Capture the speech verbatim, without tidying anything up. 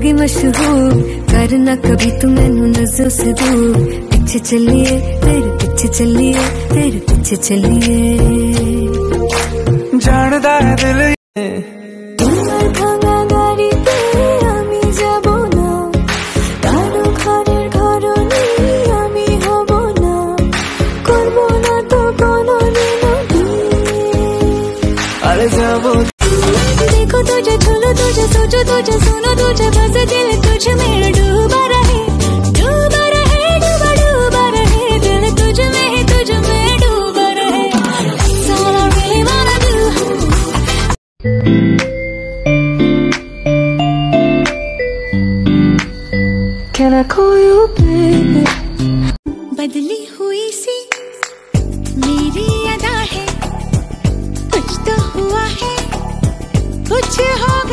होगी मशहूर, करना कभी तू मैनू नजरों से दूर। पीछे चलिए तेरे पीछे चलिए तेरे पीछे चलिए, जानदा है दिल তোমার ভাঙা গাড়িতে আমি যাব না, কারো ঘরের ঘরনি আমি হব না, করব না তো কোনোদিনও বিয়ে। अरे जाबो देखो तुझे छुलो तुझे सोचो तुझे सुनो तुझे, बस दिल तुझ में डूबा रहे डूबा रहे डूबा डूबा रहे, दिल तुझ में ही तुझ में डूबा रहे। That's all I really wanna do। Can I call you baby? बदली हुई सी मेरी अदा है, कुछ तो हुआ है कुछ हो